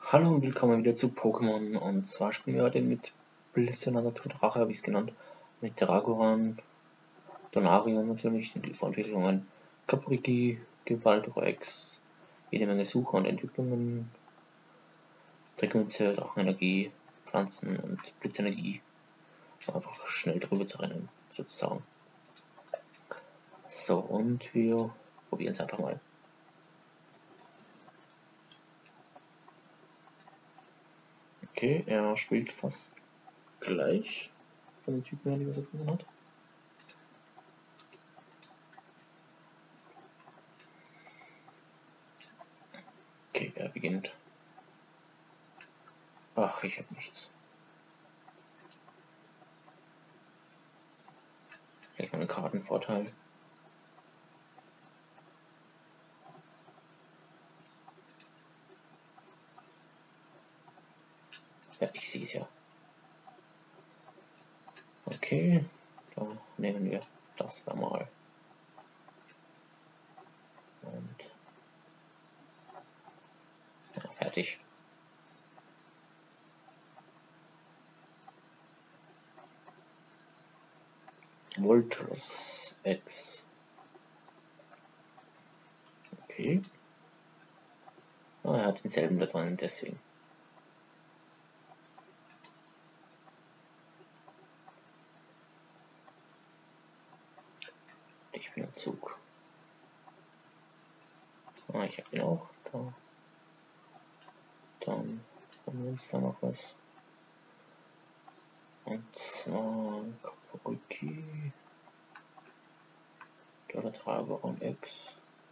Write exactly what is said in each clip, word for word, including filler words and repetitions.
Hallo und willkommen wieder zu Pokémon, und zwar spielen wir heute mit Blitzender Naturdrache, habe ich es genannt, mit Dragoran, Donarion natürlich, die Vorentwicklungen, Capriki, Gewaltrex, jede Menge Sucher und Entwicklungen, Dreckmütze, Drachenenergie, Pflanzen und Blitzenergie, einfach schnell drüber zu rennen, sozusagen. So, und wir probieren es einfach mal. Okay, er spielt fast gleich von den Typen her, die was er gefunden hat. Okay, er beginnt. Ach, ich habe nichts. Vielleicht mal einen Kartenvorteil. Ja, ich sehe es ja. Okay, da nehmen wir das da mal. Und ja, fertig. Voltros X. Okay. Ah, er hat denselben da dran, deswegen. Ich bin im Zug. Ah, ich habe ihn auch. Da. Dann haben wir uns da noch was. Und zwar Kapuki. Der Dragoran X.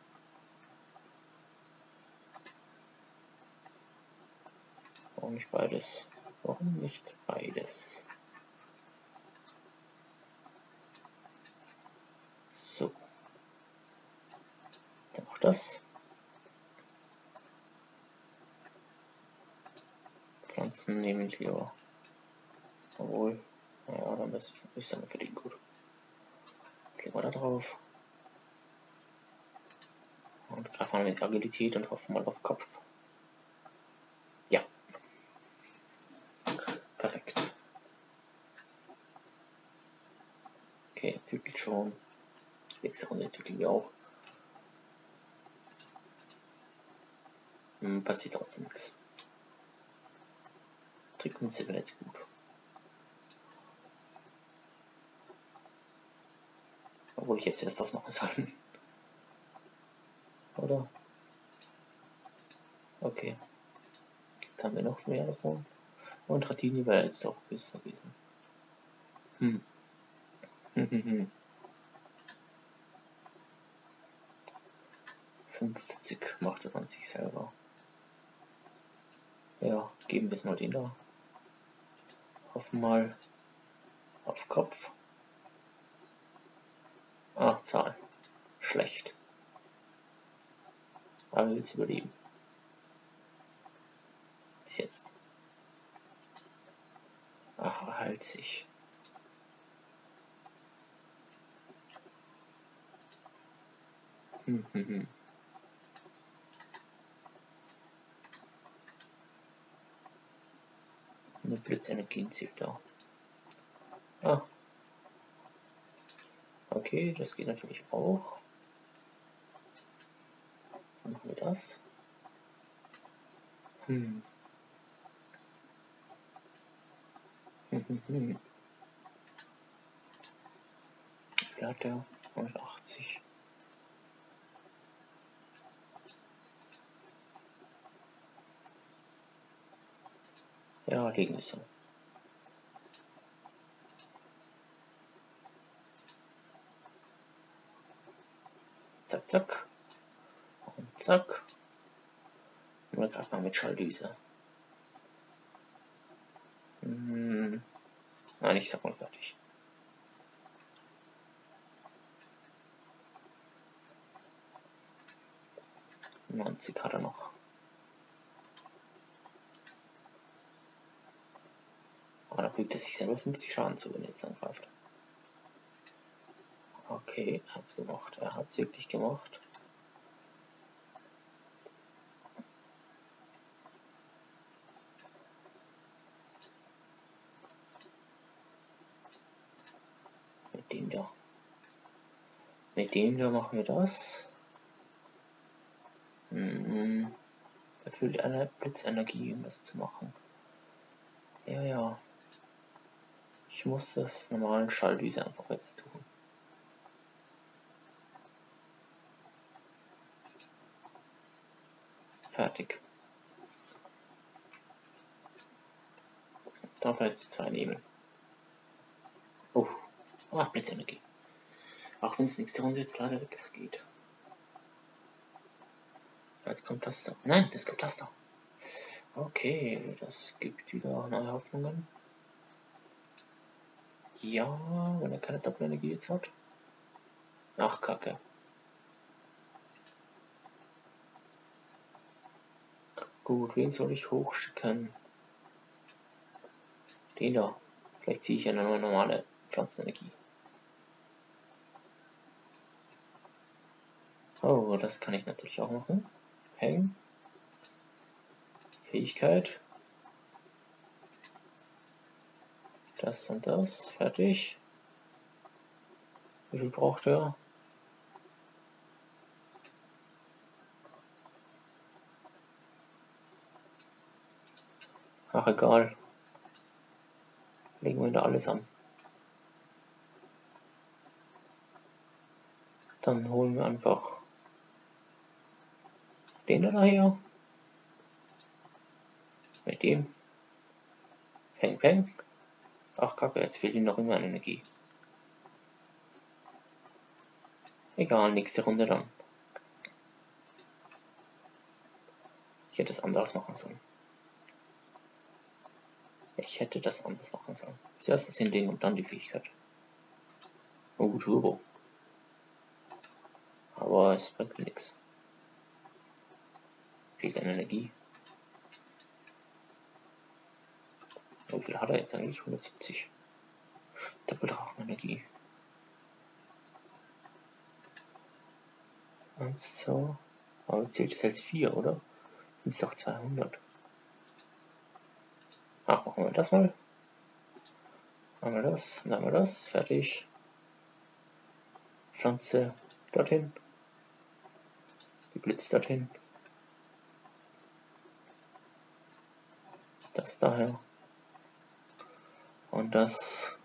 Warum nicht beides? Warum nicht beides? So. Dann auch das. Pflanzen nehmen wir. Obwohl. Naja, dann ist es dann für den gut. Jetzt legen wir da drauf. Und greifen mal mit Agilität und hoffen mal auf Kopf. Ja. Perfekt. Okay, entwickelt schon. Nächste Runde entwickeln wir auch. Hm, passiert trotzdem nichts. Trickmütze wäre jetzt gut. Obwohl ich jetzt erst das machen soll. Oder? Okay. Jetzt haben wir noch mehr davon. Und Ratini wäre jetzt auch besser gewesen. Hm. Hm, hm, hm. fünfzig macht er an sich selber. Ja, geben wir es mal den da. Hoffen mal auf Kopf. Ah, Zahl. Schlecht. Aber wir will es überleben. Bis jetzt. Ach, erhalt sich. Hm, hm, hm. Eine Blitzenergie zieht da. Ah. Okay, das geht natürlich auch. Dann machen wir das. Hm. Hm, hm, hm. Wie hat der? hundertachtzig. Ja, liegen ist so. Zack, zack. Und zack. Und dann greifen wir mit Schalldüse. Hm. Nein, ich sag mal fertig. neunzig hat er noch. Aber da fügt er sich selber fünfzig Schaden zu, wenn er jetzt angreift. Okay, er hat's gemacht. Er hat's wirklich gemacht. Mit dem da machen wir das. Hm, erfüllt eine Blitzenergie, um das zu machen. Ja, ja. Ich muss das normalen Schalldüse einfach jetzt tun. Fertig. Darf er jetzt zwei nehmen. Oh, ah, Blitzenergie. Auch wenn es nächste Runde jetzt leider weggeht. Jetzt kommt das da. Nein, es kommt das da. Okay, das gibt wieder neue Hoffnungen. Ja, wenn er keine Doppelenergie jetzt hat. Ach, Kacke. Gut, wen soll ich hochschicken? Den da. Vielleicht ziehe ich eine normale Pflanzenenergie. Oh, das kann ich natürlich auch machen. Hängen. Fähigkeit. Das und das. Fertig. Wie viel braucht er? Ach, egal. Legen wir da alles an. Dann holen wir einfach den da daher. Mit dem. Peng, peng. Ach, Kacke, jetzt fehlt ihm noch immer Energie. Egal, nächste Runde dann. Ich hätte es anders machen sollen. Ich hätte das anders machen sollen. Zuerst das hinlegen und dann die Fähigkeit. Oh, Turbo. Aber es bringt nichts. Fehlt an Energie. Wie viel hat er jetzt eigentlich? hundertsiebzig. Doppeldrachenenergie. eins, zwei. Aber zählt es als vier, oder? Sind es doch zweihundert. Ach, machen wir das mal. Machen wir das, dann haben wir das. Fertig. Pflanze dorthin. Die Blitz dorthin. Das daher. Und das.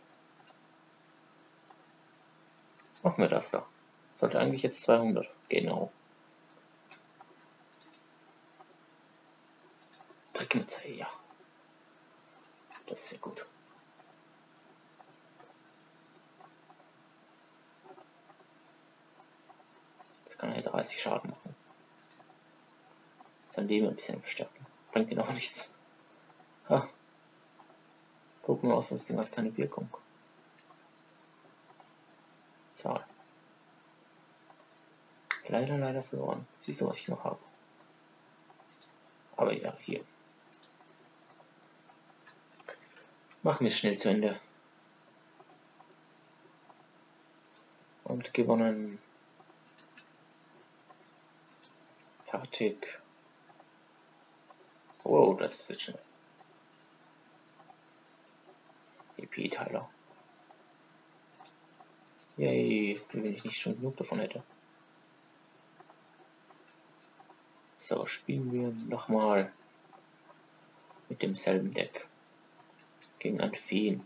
Machen wir das da. Sollte eigentlich jetzt zweihundert. Genau. Trickmütze, ja. Das ist sehr gut. Jetzt kann er dreißig Schaden machen. Sein Leben ein bisschen verstärken. Bringt genau nichts. Ha. Gucken wir aus, das Ding hat keine Wirkung. Zahl. Leider, leider verloren. Siehst du, was ich noch habe? Aber ja, hier. Machen wir es schnell zu Ende. Und gewonnen. Fertig. Wow, das ist jetzt schnell. E P-Teiler. Yay, wenn ich nicht schon genug davon hätte. So, spielen wir nochmal mit demselben Deck. Gegen ein Feen.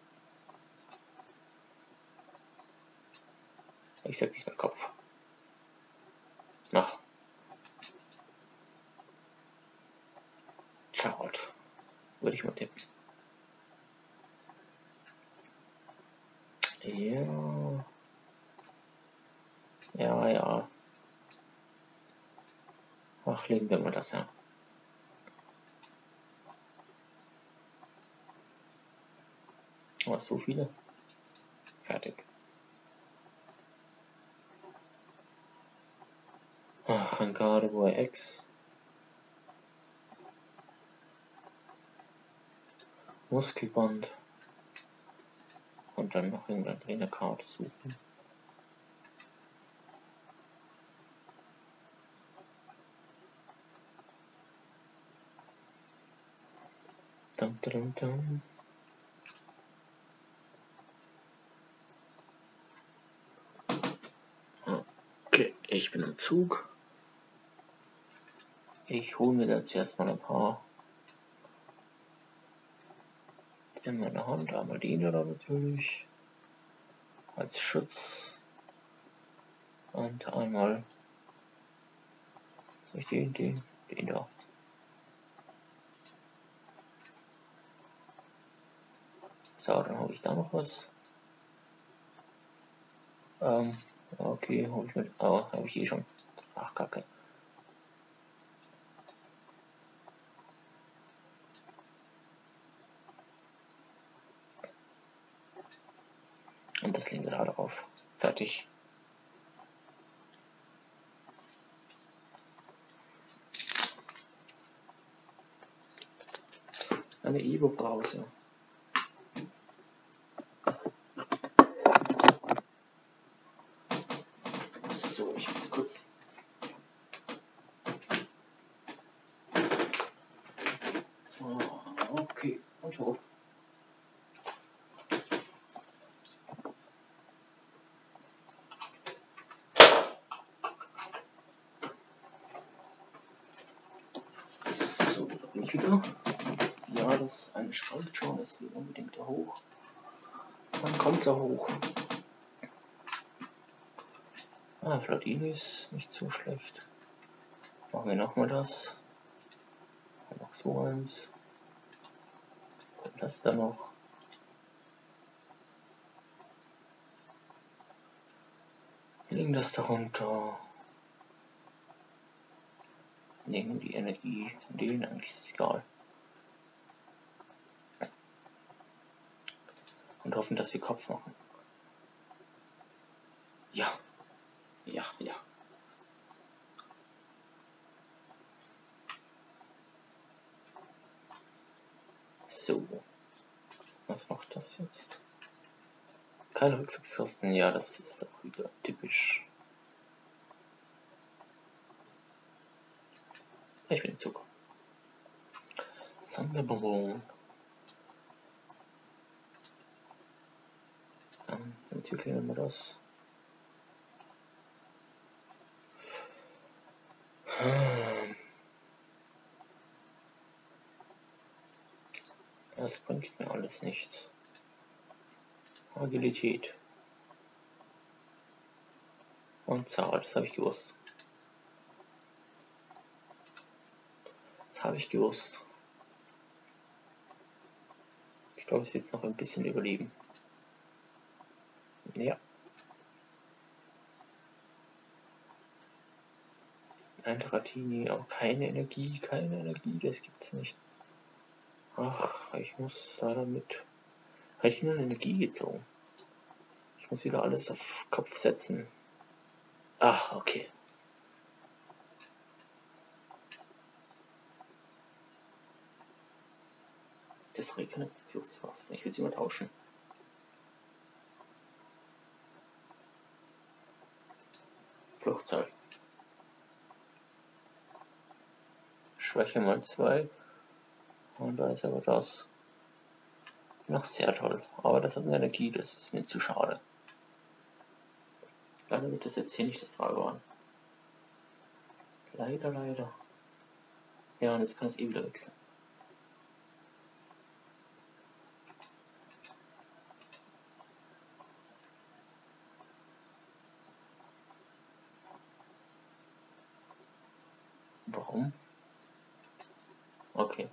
Ich sag diesmal Kopf. Nach. Chart. Würde ich mal tippen. Ja. Ja, ja. Ach, legen wir mal das her. Oh, so viele. Fertig. Ach, ein Gardevoir X. Muskelband. Und dann noch irgendeine Trainerkarte suchen. Dum, dum, dum. Ich bin im Zug. Ich hole mir da zuerst mal ein paar in meiner Hand. Einmal den da natürlich als Schutz. Und einmal soll ich den, den, den da. So, dann habe ich da noch was. Ähm, okay, habe ich mit. Oh, habe ich eh schon. Ach, Kacke. Und das legen wir da drauf. Fertig. Eine Evo-Brause. So, ich muss kurz. Oh, okay, und so. So, da bin ich wieder. Ja, das ist eine Schrank schon, das will unbedingt da hoch. Dann kommt er hoch. Ah, Flatini ist nicht so schlecht. Machen wir nochmal das. Noch so eins. Und das dann noch. Legen das darunter. Nehmen die Energie. Den eigentlich ist es egal. Und hoffen, dass wir Kopf machen. Ja. Ja, ja. So. Was macht das jetzt? Keine Rücksichtskosten. Ja, das ist auch wieder typisch. Ich bin Zug. Sonderbonbon. Dann entwickeln wir das. Das bringt mir alles nichts. Agilität. Und Zahl, das habe ich gewusst. Das habe ich gewusst. Ich glaube, es ist jetzt noch ein bisschen überleben. Ja. Ein Dratini, aber keine Energie, keine Energie, das gibt's nicht. Ach, ich muss leider mit. Hätte ich nur eine Energie gezogen. Ich muss wieder alles auf Kopf setzen. Ach, okay. Das regnet. Ich will sie mal tauschen. Fluchtzahl. Schwäche mal zwei. Und da ist aber das. Noch sehr toll. Aber das hat eine Energie, das ist mir zu schade. Leider wird das jetzt hier nicht das Dragon. Leider, leider. Ja, und jetzt kann es eh wieder wechseln. Warum? Okay.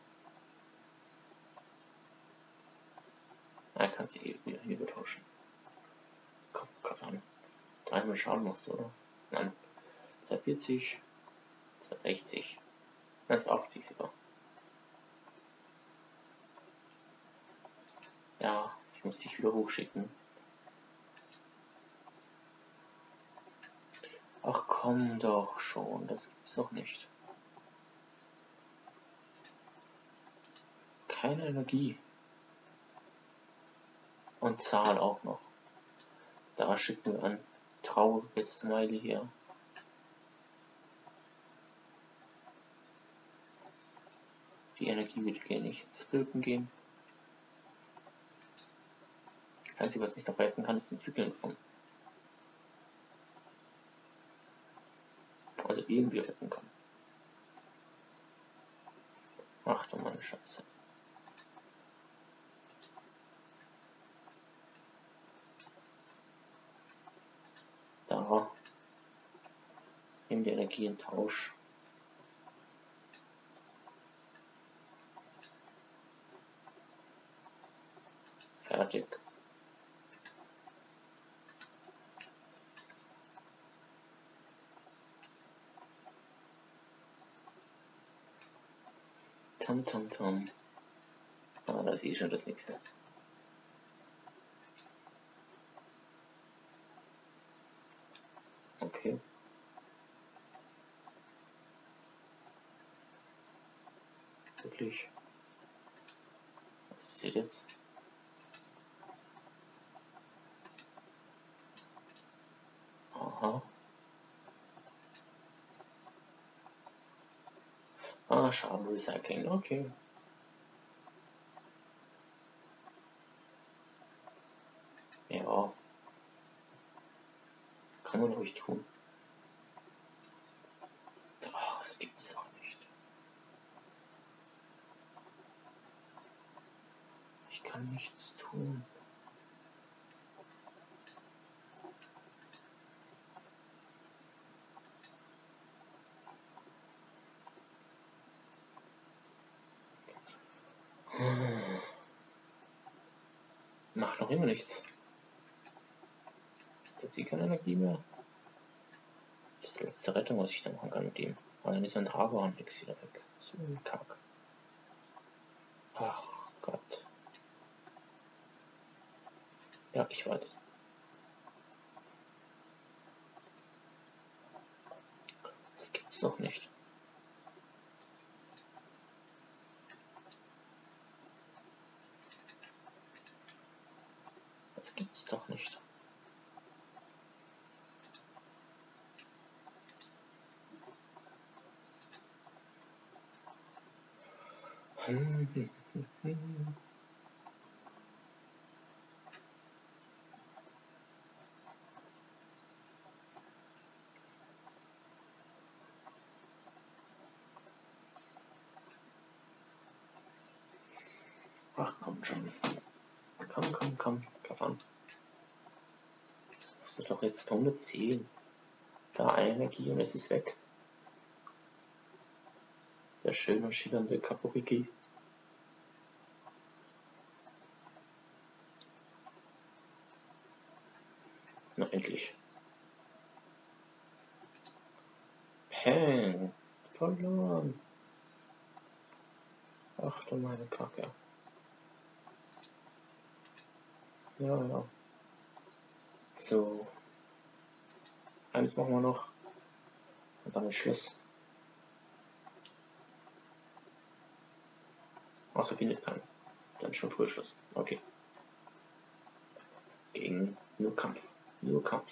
Er kann sie eh wieder hier tauschen. Komm, Gott an. Dreimal Schaden machst du, oder? Nein. zweihundertvierzig. zweihundertsechzig. Nein, zweihundertachtzig sogar. Ja, ich muss dich wieder hochschicken. Ach komm doch schon, das gibt's doch nicht. Keine Energie. Und Zahl auch noch. Da schicken wir ein trauriges Smiley hier. Die Energie wird hier nicht zu Blüten gehen. Das Einzige, was mich noch retten kann, ist Entwickeln von. irgendwie retten kann. Ach du meine Scheiße. Da. Nimm die Energie in Tausch. Fertig. Tam tam tam. Ah, da ist eh schon das nächste. Okay. Wirklich. Was passiert jetzt? Aha. Ah, Schadenrecycling. Okay. Ja. Kann man ruhig tun. Ach, das gibt's doch nicht. Ich kann nichts tun. Hm. Macht noch immer nichts. Jetzt hat sie keine Energie mehr. Das ist die letzte Rettung, was ich da machen kann mit ihm. Aber dann ist mein Dragoran nix wieder weg. So ein Kack. Ach Gott. Ja, ich weiß. Das gibt's doch nicht. Das gibt's doch nicht. Hm, hm, hm, hm. Ach komm schon. Komm, komm, komm. Kaff an. Das kostet doch jetzt hundertzehn. Da eine Energie und es ist weg. Der schöne, schillernde Kaporiki. Na endlich. Peng. Verloren. Ach du meine Kacke. Ja, ja. So. Eins machen wir noch. Und dann ist Schluss. Außer findet keinen. Dann ist schon früh Schluss. Okay. Gegen nur Kampf. Nur Kampf.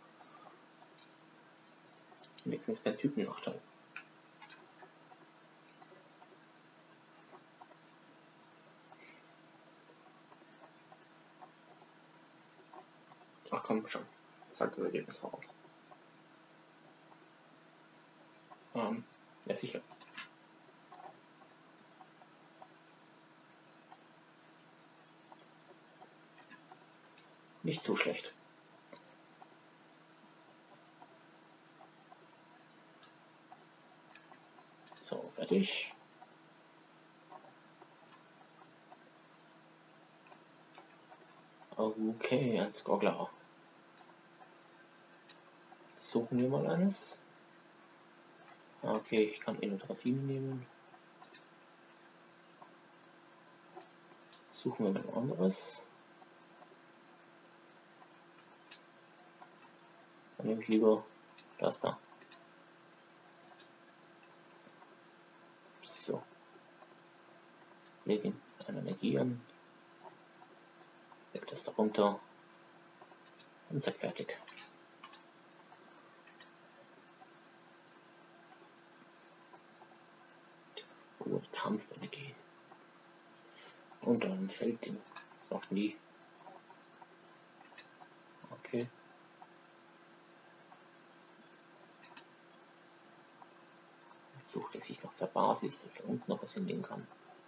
Wenigstens kein Typennachteil. Ach komm schon. Sagt das Ergebnis voraus. Ähm, ja sicher. Nicht so schlecht. So, fertig. Okay, ein Skogler. Suchen wir mal eines. Okay, ich kann Innovatin nehmen. Suchen wir mal ein anderes. Dann nehme ich lieber das da. So. Legen eine Energie an. Leg das da runter. Und seid fertig. Und Kampfenergie. Und dann fällt die. So, nie. Okay. sucht er sich nach der Basis, dass da unten noch was hinlegen kann.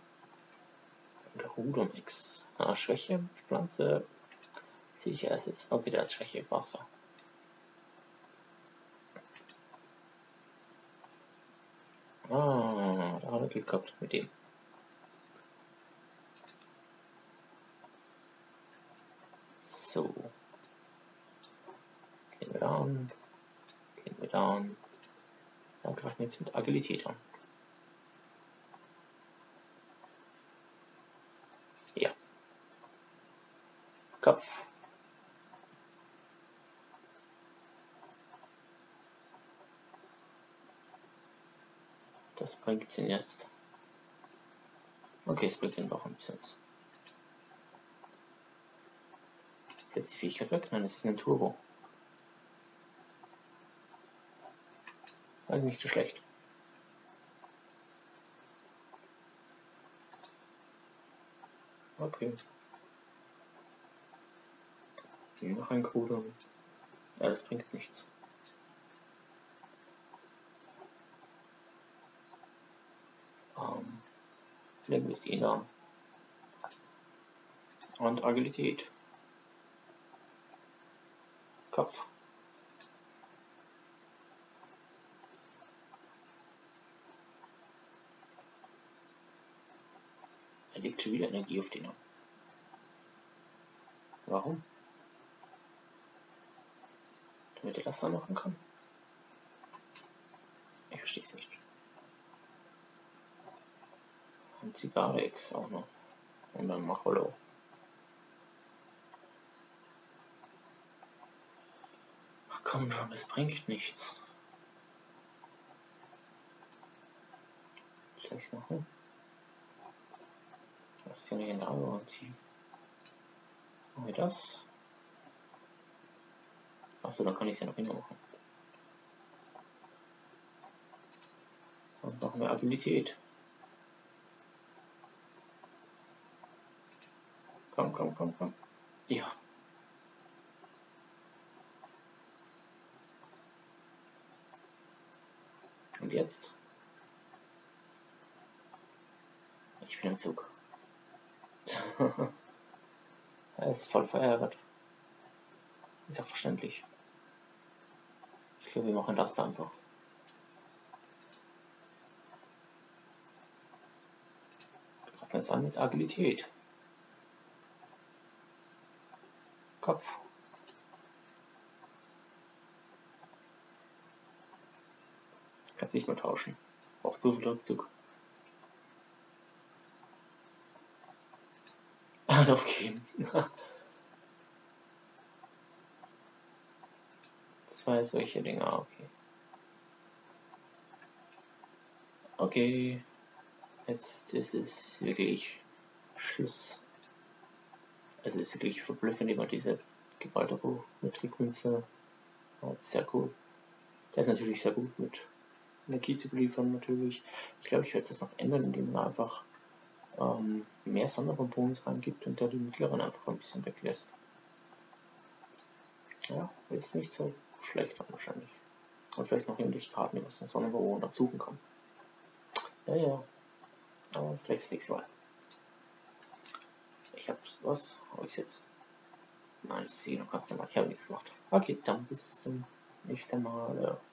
Gerudo-Mix. Ah, Schwäche, Pflanze. Sehe ich erst jetzt. Okay, der hat Schwäche, Wasser. Ah, da hat er Glück gehabt mit dem. So. Gehen wir da an. Gehen wir da an. Dann greifen wir jetzt mit Agilität an. Ja. Kopf. Das bringt es ihn jetzt. Okay, es bringt ihn doch ein bisschen. Ist jetzt die Fähigkeit weg? Nein, es ist ein Turbo. Also nicht so schlecht. Okay. Hier noch ein Gerudo. Ja, das bringt nichts. Ähm, legen wir es ihn an. Und Agilität. Kopf. Er legt schon wieder Energie auf den an. Warum? Damit er das dann machen kann? Ich verstehe es nicht. Und Zigarre X auch noch. Und dann mach Hollow. Ach komm schon, das bringt nichts. Soll ich es machen? Das ist ja nicht in der Auge ziehen. Machen wir das. Achso, dann kann ich es ja noch hinter machen. Und machen wir Agilität. Komm, komm, komm, komm. Ja. Und jetzt? Ich bin im Zug. Er ist voll verärgert. Ist auch verständlich. Ich glaube, wir machen das da einfach. Wir greifen jetzt an mit Agilität. Kopf. Kannst nicht mehr tauschen. Braucht so viel Rückzug. Hat aufgegeben. Zwei solche Dinger, okay. Okay. Jetzt ist es wirklich Schluss. Es ist wirklich verblüffend, immer diese Gewaltabo-Metrik-Münze. Sehr cool. Der ist natürlich sehr gut mit Energie zu beliefern, natürlich. Ich glaube, ich werde es noch ändern, indem man einfach ähm, mehr Sonderbonbons reingibt und da die mittleren einfach ein bisschen weglässt. Ja, ist nicht so schlecht dann wahrscheinlich. Und vielleicht noch irgendwelche Karten, die man von Sonderbonbon dazu suchen kann. Ja, ja. Aber vielleicht das nächste Mal. Ich habe was? Habe ich jetzt? Nein, das ist hier noch ganz normal. Ich habe nichts gemacht. Okay, dann bis zum nächsten Mal.